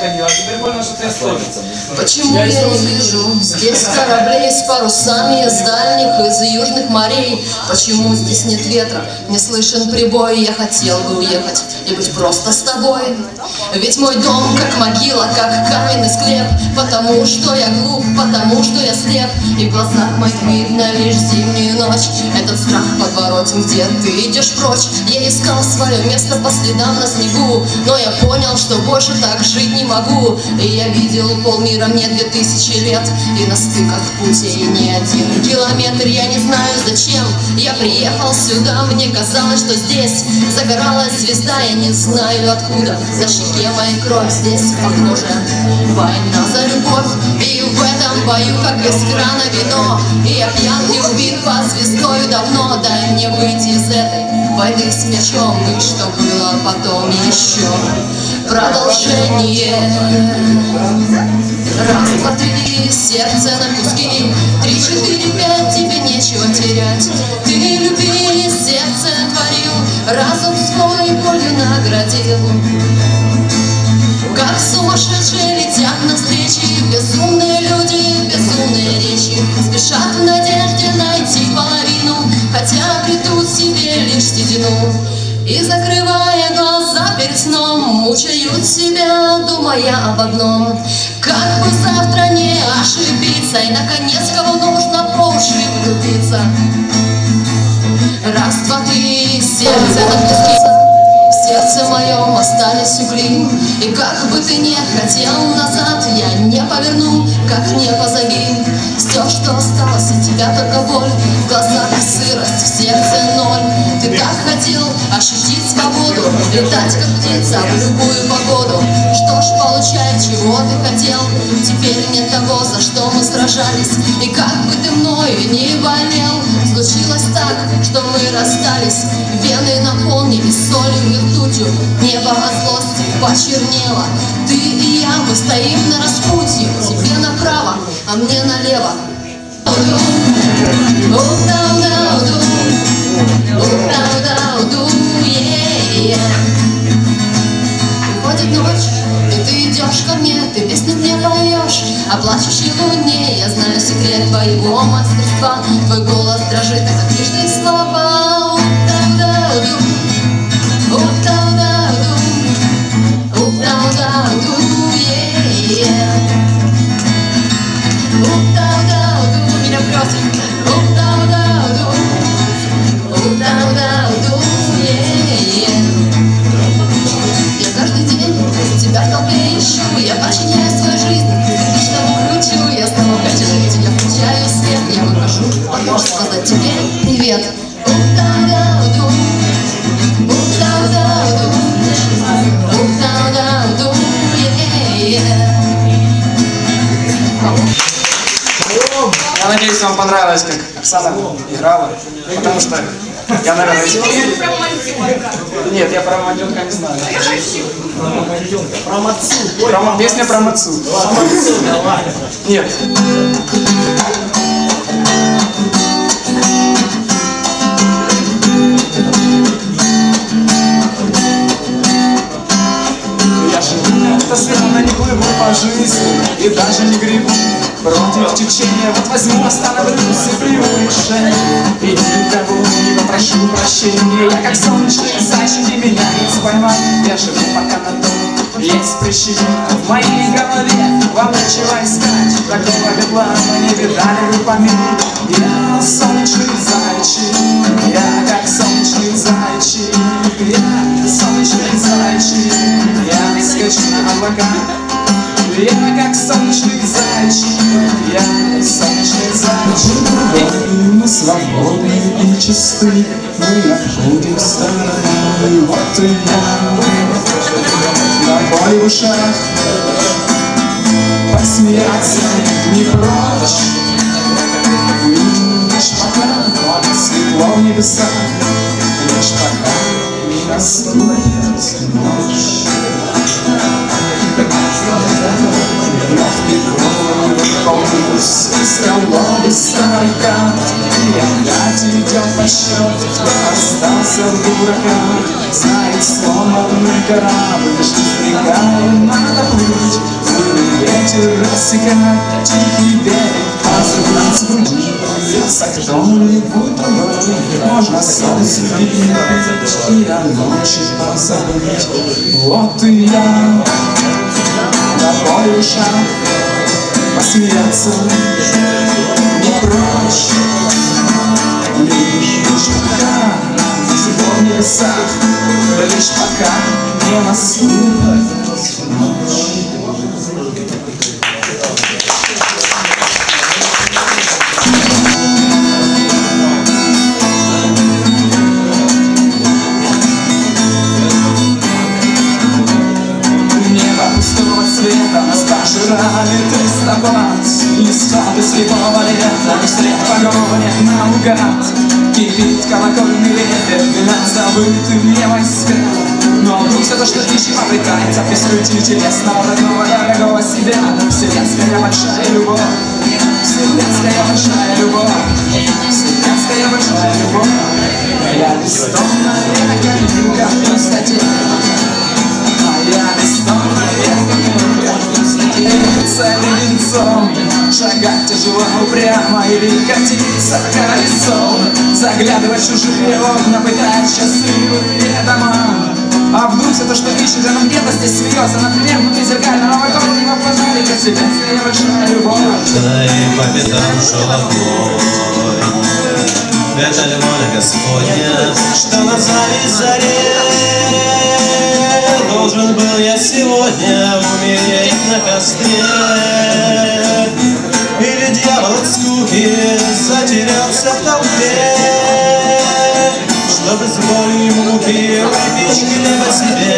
ходил, а теперь понял, что ты историк. Почему я не вижу здесь кораблей с парусами из дальних, из южных морей? Почему здесь нет ветра, не слышен прибой? Я хотел бы уехать и быть просто с тобой. Ведь мой дом как могила, как каменный склеп. Потому что я глуп, потому что я слеп. И в глазах моих видно лишь зимнюю ночь. Этот страх подворотен, где ты идешь прочь. Я искал свое место по следам на снегу, но я понял, что больше так жить не могу. И я видел полмира мне 2000 лет, и на стыках путей ни один километр. Я не знаю зачем я приехал сюда. Мне казалось, что здесь загоралась звезда. Я не знаю откуда на щеке моей кровь. Здесь похоже война за любовь. И в этом бою, как из крана вино, и я пьян и убит под звездою давно. Дай мне выйти из этой войны с мечом, и что было потом еще продолжение. Раз, два, три, сердце на куски. 3, 4, 5, тебе нечего терять. Ты люби, сердце творил, разум свой болью наградил. Как сумасшедшие летят навстречу безумные люди, безумные речи. Спешат в надежде найти половину, хотя обретут себе лишь седину. И, закрывая глаза перед сном, мучают себя, думая об одном: как бы завтра не ошибиться, и, наконец, кого нужно по уши влюбиться. Раз, два, три, сердце напустится. В сердце моем остались угли, и как бы ты не хотел назад, я не поверну, как не позови. Все, что осталось от тебя, только боль. В глазах сырость, в сердце ноль. Ты так хотел ощутить свободу, летать как птица в любую погоду. Что ж, получай, чего ты хотел. Теперь нет того, за что мы сражались. И как бы ты мною не болел, случилось так, что мы расстались. Вены наполнились солью и ртутью, небо от злости почернело. Ты и я, мы стоим на распутье, тебе направо, а мне налево. Приходит ночь, и ты идешь ко мне, ты песни мне поешь о плачущей луне. Я знаю секрет твоего мастерства, твой голос дрожит, это книжные слова. Меня прет. Я каждый день тебя в толпе ищу, я подчиняю свою жизнь личному ключу. Я снова хочу жить, я включаю свет, я выхожу, потому что сказать тебе привет. Я надеюсь, вам понравилось, как Оксана играла, потому что я, наверное, Нет, я про Маденка не знаю. Про Мацу. Песня про Мацу. Нет. Я живу, это странно, не плыву по жизни и даже не гребу против течения. Вот возьму, остановлюсь и приму решение, и никого не попрошу прощения. Я как солнечный зайчик, и меня не поймать. Я живу пока на том есть причина. В моей голове вам нечего искать, такого бедлама не видали вы по миру. Я солнечный зайчик, я как солнечный зайчик, я солнечный зайчик, я скачу на облака. Я как солнечный зайчик, я солнечный зайчик. Мы свободны и чисты, мы обходим стороной. Вот и я, на бой в ушах, посмеяться не прочь. Лишь пока светло в небесах, лишь пока не наступит ночь. Скалой старый крат, и опять идет по счету, кто остался в дураках. Знает сломанный корабль, что с берега надо плыть, протекает тихий берег, позаглаз в груди льется кто-нибудь другой. Можно солнце видеть и о ночи позабыть. Вот и я тобой шаг посмеяться не прочь. Лишь пока всего в небесах, лишь пока не наступит ночь. Цвета нас пожирали листопад, исходы слепого лета, вслед погони наугад. Кипит колокольный ветер, вина забытым не войска. Но вдруг все то, что ищем, обретается в пестрюте телесного, родного, дорогого себя. Вселенская большая любовь, вселенская большая любовь, вселенская большая любовь. Я бессонная века, как в пустоте. Моя бессонная века, леденцом, шагать тяжело, упрямо или катиться колесом, заглядывать в чужие окна, пытаясь счастливые дома. А вдруг все то, что ищет, оно где-то здесь смеется, например, внутри зеркального вагонного фонарика. Вселенская большая любовь. Да и по пятам шел огонь. Это ли воля Господня, что на заре должен был я сегодня умереть на костре? Или дьявол от скуки затерялся в толпе, чтобы с болью и муки выпечь хлеба себе?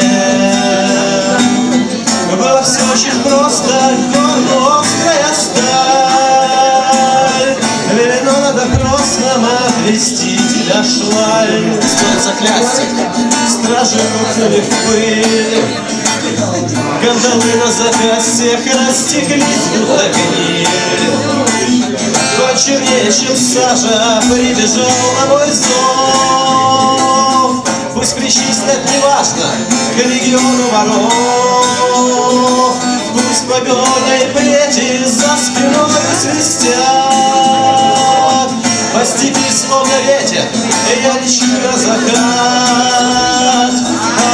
Было все очень просто, острая сталь, велено над опросом отвести тебя шваль. Стоит заклясться, стражи рухнули в пыль, кандалы на запястьях растеклись, будто гниль. Хоть чернее, чем сажа, прибежал на мой зов. Пусть причислят, неважно, к легиону воров. Пусть погоня и плети за спиной свистят. По степи словно ветер, я лечу на закат.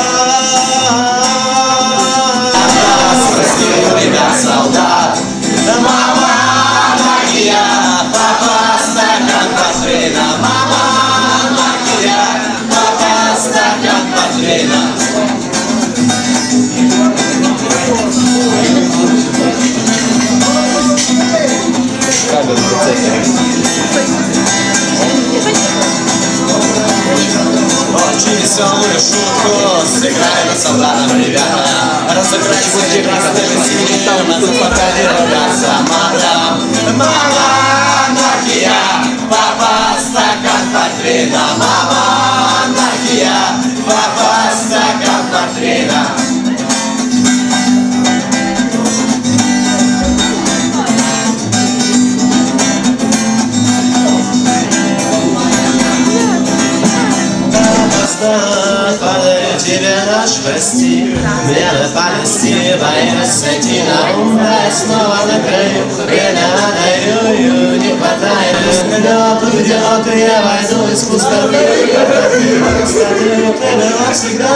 Ребят, солдат, мама, магия, папа, стакан портвейна, мама, магия, папа, стакан портвейна. Очень веселую шутку сыграем над солдатом, ребята. Разыграть будет красным синим, пока не ругаться матом. Мама, магия, папа, стакан портвейна, мама, магия, папа, стакан портвейна. Подарю тебе наш прости, мне на памяти боюсь сойти на ум, да снова на краю. Время отдаю, не хватает. Лед уйдет, и я войду из пустоты. Кстати, ты была всегда.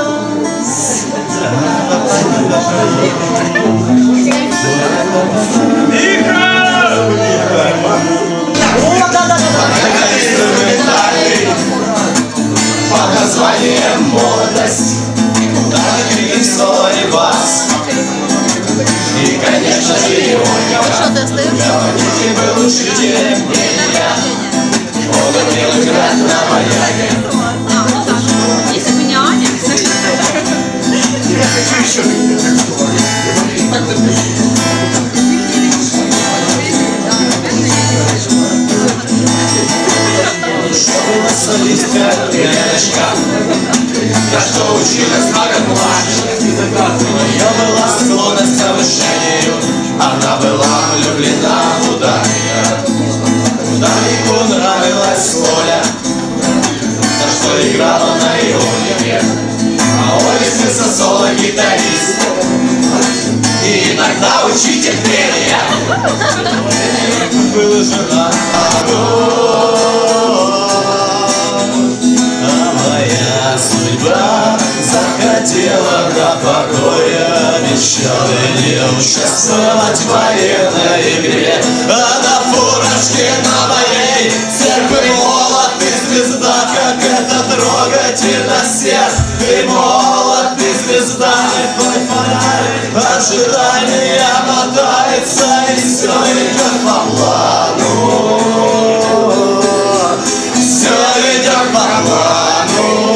Под названием молодость, даже крик, соло и бас. И, конечно же, его говорите бы лучше терпения. Он умел играть на баяне. Если бы не Аня. Я хочу еще. Что было солистка, девочка, я что училась на год младше. У нее была склонность к повышению, она была влюблена в ударника. Ударнику нравилась Оля, за что играла на ионике. А Оля сын соло-гитарист, и иногда учитель пения. хотела до покоя, мечтала не участвовать в военной игре. А на фуражке на моей церкви молот и звезда, как это трогательно сердце. Ты молот и звезда, не твой фонарь, ожидание мотается, и все идет по плану. Все идет по плану.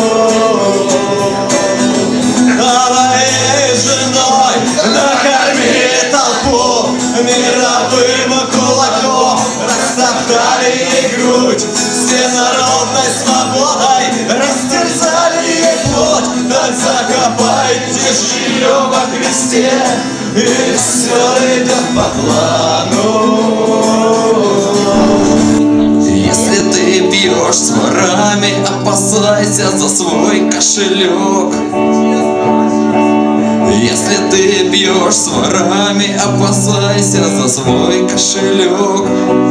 А моей женой накорми толпу мировым кулаком, растоптали ей грудь всенародной свободой, растерзали ей плоть, так закопайте ж ее во Христе, и все идет по плану. Если ты пьешь с ворами, опасайся за свой кошелек. Если ты пьешь с ворами, опасайся за свой кошелек.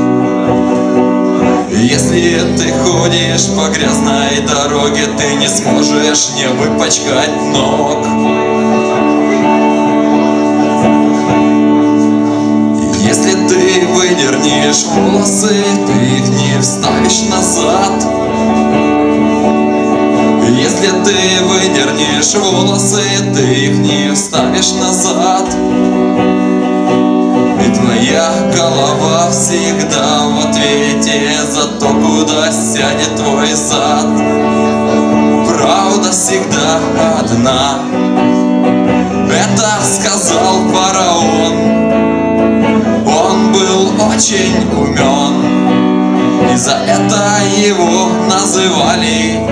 Если ты ходишь по грязной дороге, ты не сможешь не выпачкать ног. Если ты выдернешь волосы, ты их не вставишь назад. Если ты выдернешь волосы, ты их не вставишь назад. И твоя голова всегда в ответе за то, куда сядет твой зад. Правда всегда одна, это сказал фараон. Он был очень умен, и за это его называли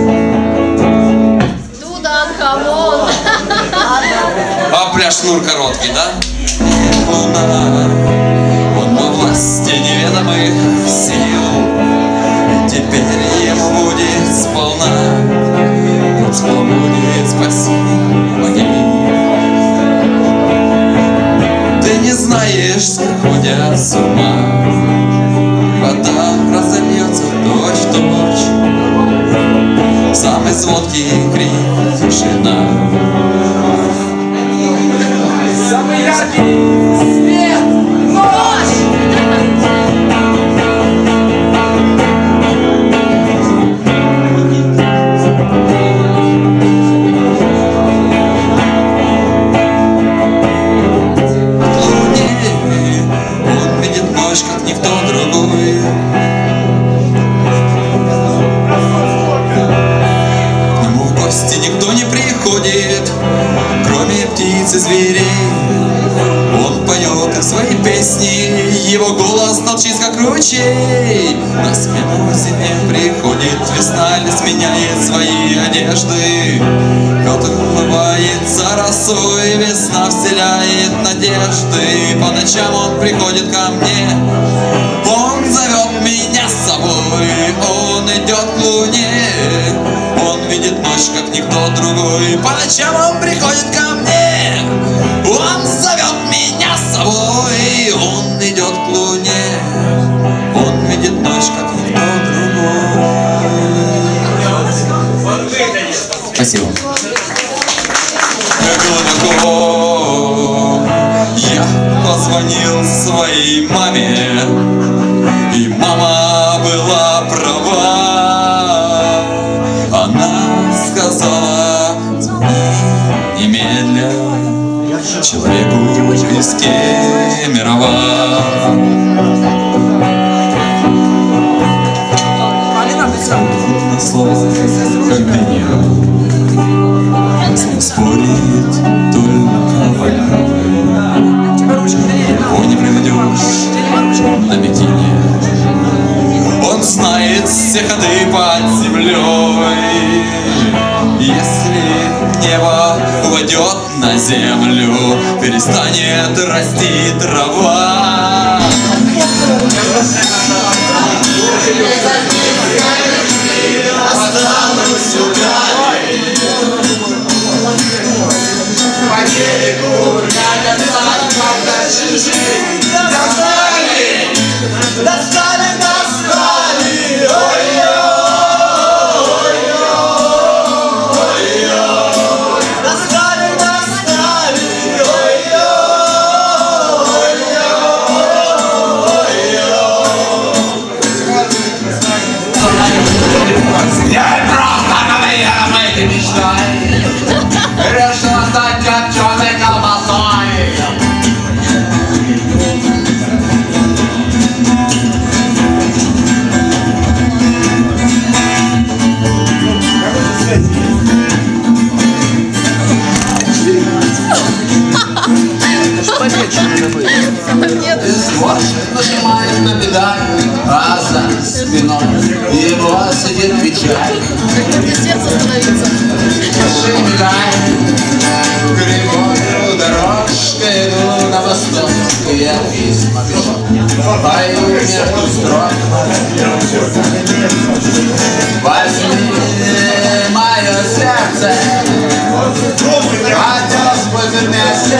Тутанхамон. А пляж шнур короткий, да? Луна, он во власти неведомых сил, и теперь ему будет сполна, что будет спаси могил. Ты не знаешь, сходят с ума, вода разольется в дождь. Самый звонкий крик — тишина. Самый яркий свет, ночь. Он видит ночь, как никто другой. К нему в гости никто не приходит, кроме птиц и зверей. Он поет им свои песни, его голос толчит, как ручей. На смену зиме приходит весна, лес меняет свои одежды. Петр уплывает за росой, весна вселяет надежды. По ночам он приходит ко мне, он зовет меня с собой. Он идет к луне, он видит ночь, как никто другой. По ночам он приходит ко мне, он зовет меня с собой. Он идет к луне, он видит ночь, как никто другой. Спасибо. Глубоко я позвонил своей маме, и мама была права. Она сказала: звони немедля человеку из Кемерово. На слово, как дыня, с ним спорит только война. Его не проведешь на бикини. Он знает все ходы под землей. Если небо упадет на землю, перестанет расти трава. Останусь у края, по берегу рядом с чужим. Достали, достали, достали, ой-ой, ой-ой, ой-ой. своей мечтой решила стать копченой колбасой. Сборщик нажимает на педаль, а за спиной его сидит печаль. Мне сердце становится. Шагай, кривою дорожкой иду на восток. Я письма пишу, пою между строк. Возьми мое сердце, хотелось бы вместе.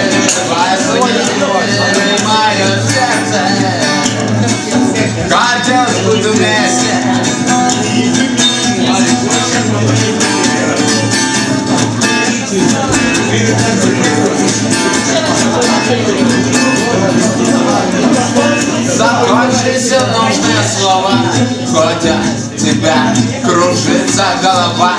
Возьми мое сердце, хотелось бы вместе. Закончи все нужное слово, хоть от тебя кружится голова.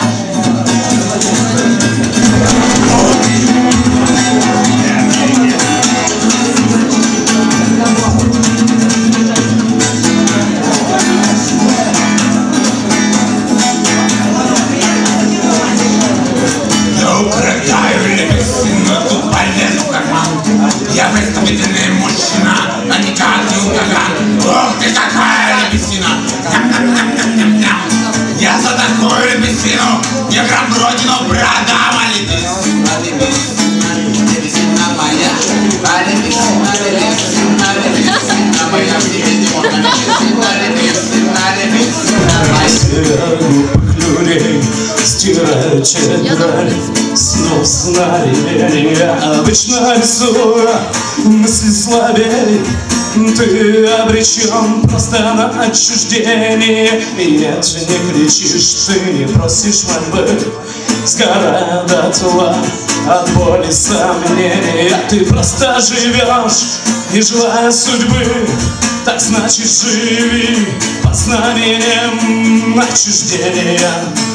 Я представительный мужчина, а никак не ураган. Ох ты какая ребесина! Ням-ням-ням-ням-ням-ням. Я за такую ребесину не грамм родину продам, а ребесина, Ребесина моя, а ребесина, ребесина, ребесина моя, ребесина, ребесина моя. Серых глупых людей стирают тетрадь снов сновидения. Обычно рисуя мысли слабее, ты обречен просто на отчуждение. И нет, не кричишь, ты не просишь мольбы, сгорая дотла от боли сомнения. Ты просто живешь, не желая судьбы. Так значит, живи под знамением отчуждения.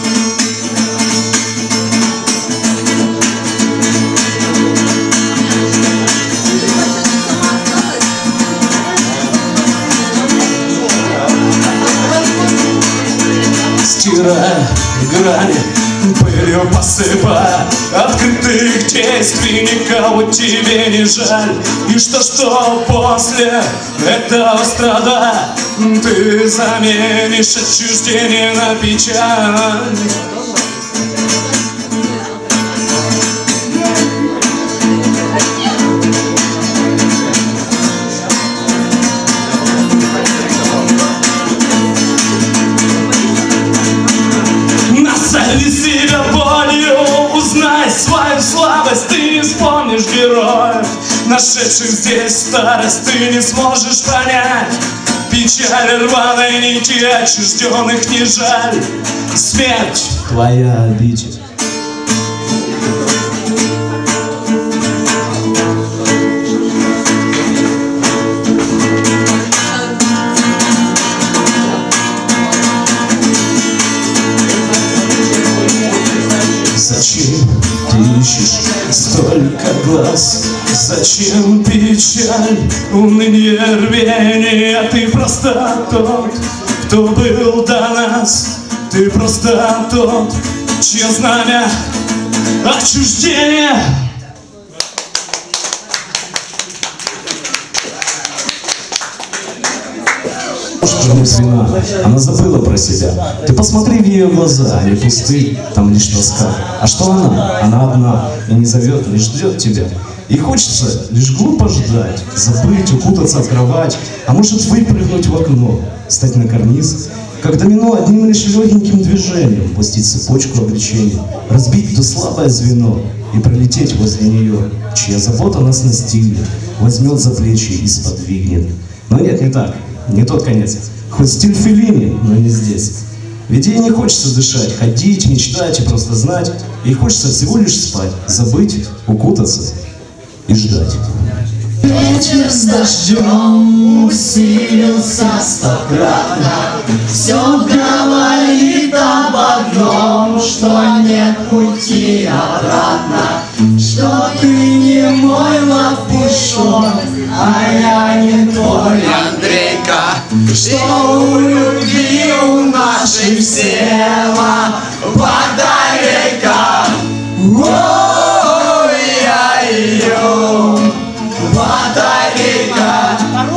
Стирая грани, пылью посыпая открытых действий, никого тебе не жаль. И что после этого страдая, ты заменишь отчуждение на печаль. Назови себя болью, узнай свою слабость. Ты не вспомнишь героев, нашедших здесь старость. Ты не сможешь понять печаль рваной нити, отчужденных не жаль. Смерть твоя обитель. Зачем ты ищешь столько глаз? Зачем печаль, уныние, рвение? Ты просто тот, кто был до нас. Ты просто тот, чье знамя отчуждения. Звена. Она забыла про себя. Ты посмотри в ее глаза, они пусты, там лишь тоска. А что она? Она одна и не зовет, лишь ждет тебя. И хочется лишь глупо ждать, забыть, укутаться в кровать, а может выпрыгнуть в окно, стать на карниз, как домино одним лишь легеньким движением пустить цепочку обречения, разбить то слабое звено и пролететь возле нее, чья забота нас настигнет, возьмет за плечи и сподвигнет. Но нет, не так, не тот конец. Хоть стиль Феллини, но не здесь. Ведь ей не хочется дышать, ходить, мечтать и просто знать. Ей хочется всего лишь спать, забыть, укутаться и ждать. Вечер с дождем усилился стократно. Все говорит об одном, что нет пути обратно. Что ты не мой лопушок, а я не твой Андрейка. Что у любви у нашей села батарейка. Ой, я ее батарейка.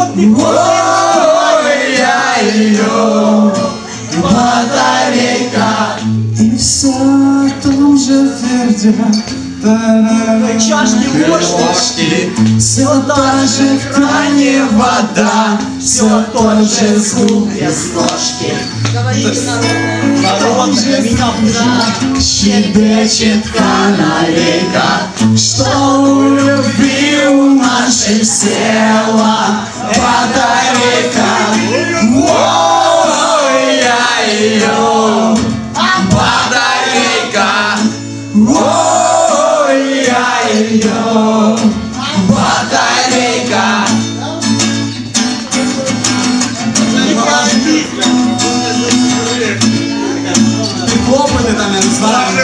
Ой, я ее батарейка. И все о том же твердят Чашки, ложки. Все та же в кране вода, все тот же звук без ложки. народная, меня Щебечет канарейка, что у любви у нашей села батарейка. Ой, я ее батарейка. Ой, я ее батарейка. Ты хлопали там, я не знаю.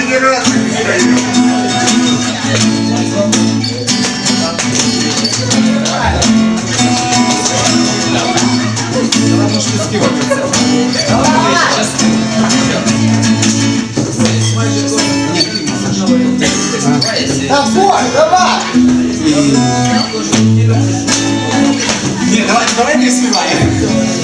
Не, давай не співаємо.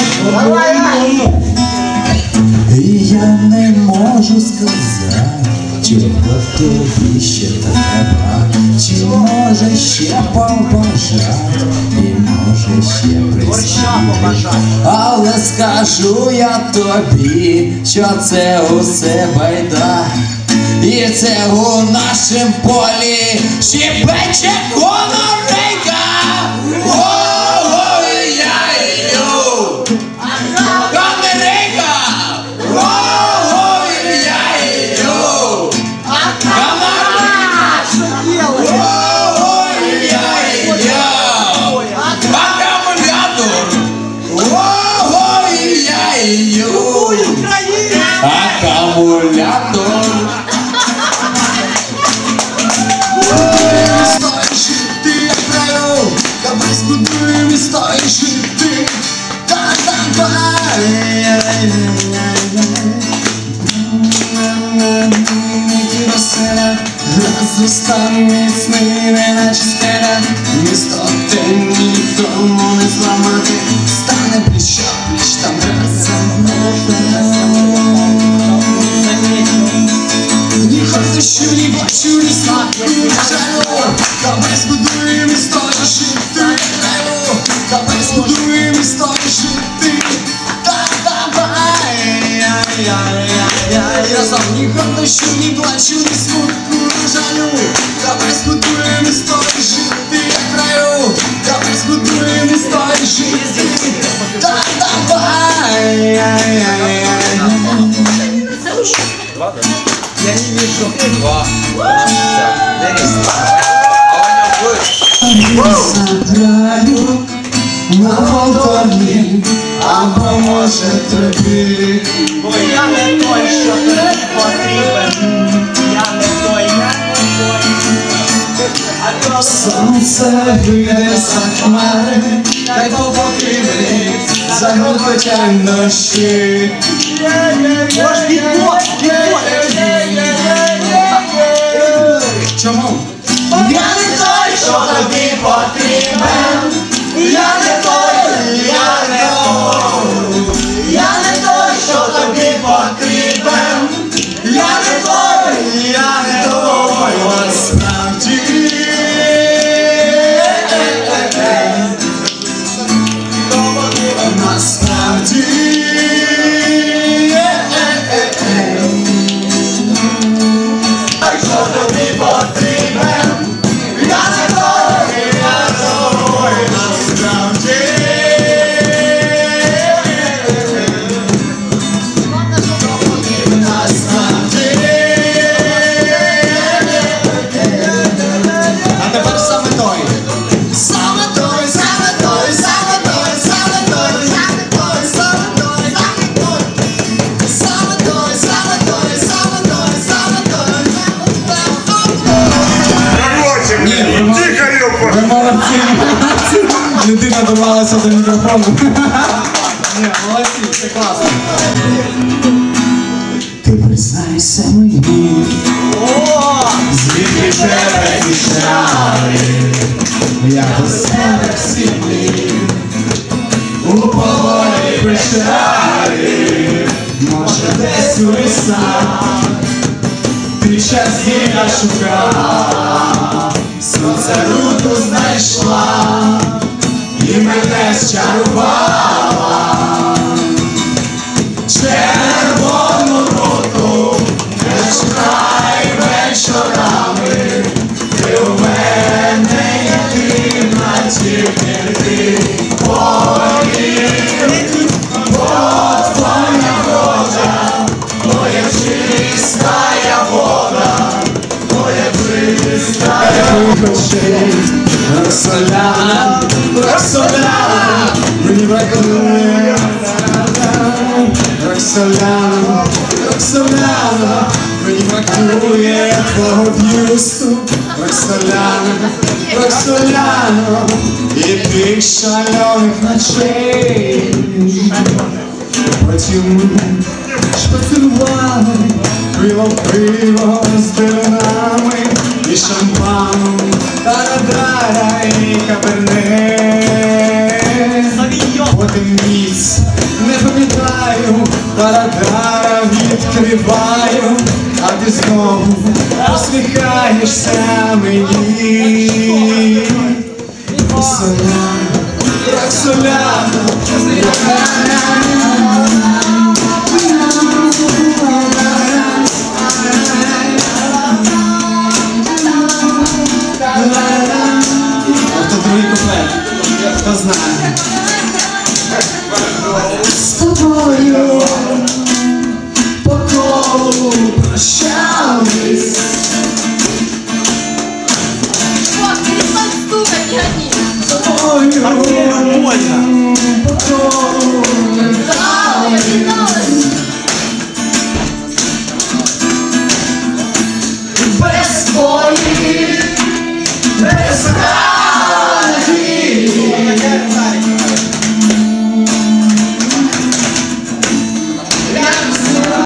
Я не можу сказати, чого тобі ще треба, чи може ще побажати, і може ще присвятити. Але скажу я тобі, що це усе байда, і це у нашім полі щебече конорейка. Ой, я їю конорейка. Ой, я їю конорейка. Ой, я їю акумулятор. Ой, я їю акумулятор. Стой жити, як краю, давай збудуємо, стой жити, та давай. Розростав міцний, неначе скеля, місто те нікому не зламати, стане пліч о пліч, там разом. Ні хочу, що ні бачу, ні слухаю, ні жалю. Давай збудуємо, стой жити, як краю, давай збудуємо, стой жити, та давай. Разом ні хочу, що ні плачу, ні смутку, ні жалю. Давай збудуємо, стой жити, як краю, давай збудуємо, стой жити, та давай. Я не вижу. Заграю на фонтані, або може тобі. Бо я не той, що тобі потрібен. Я не той, я не той. А Сонце вийде за хмари, та й по покрівлі загрохотять дощі. Чому? Я не той, що тобі потрібен. Я не той, я не той. Я не той, що тобі потрібен. Я не той, я не той. Насправді. Насправді. Що тобі потрібен? Я не той, я той, насправді. Насправді. молодці. Людина дорвалася до мікрофону. Ні, молодці, це класно. Ти признайся мені, звідки тебе дістали, я поставив всі дні у полоні печалі, може десь у лісах ти щастя шукав, сонце руку знайшла і мене зчарувала. Червону руку не шукай вечорами, ти у мене єдина, тільки ти повір, бо твоя вода, моя чистая вода, моя чистая очей. Роксоляна, Роксоляна, мені бракує. Роксоляна, Роксоляна, мені бракує твого б'юсту. Роксоляна, Роксоляна, і тих шальоних ночей. Потім ми шпацювали, пиво з дерунами і шампаном, тарадара і каберне. Потім ніц, не пам'ятаю, тарадара відкриваю, а ти знову посміхаєшся мені. Роксоляна, Роксоляна,